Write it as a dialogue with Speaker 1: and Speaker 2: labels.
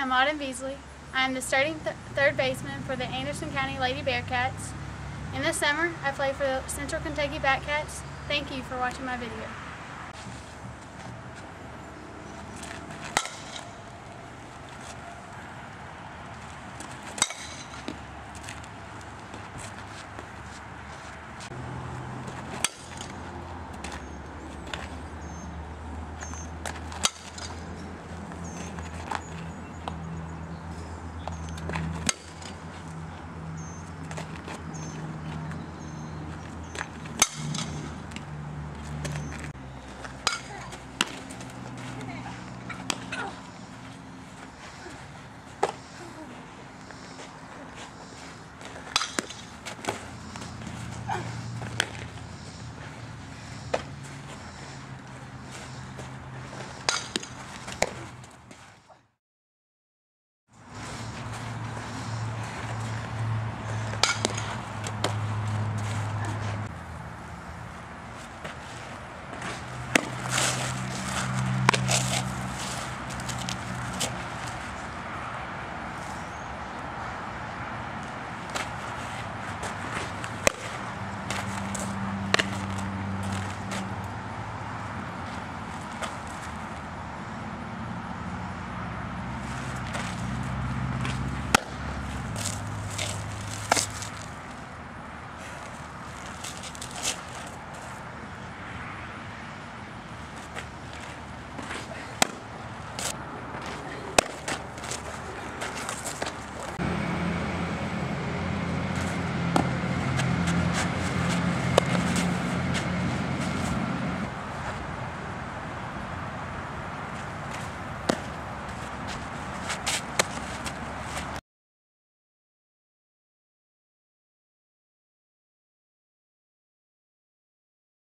Speaker 1: I'm Autumn Beasley. I'm the starting third baseman for the Anderson County LadyCats. In the summer, I play for the Central Kentucky Batcats. Thank you for watching my video.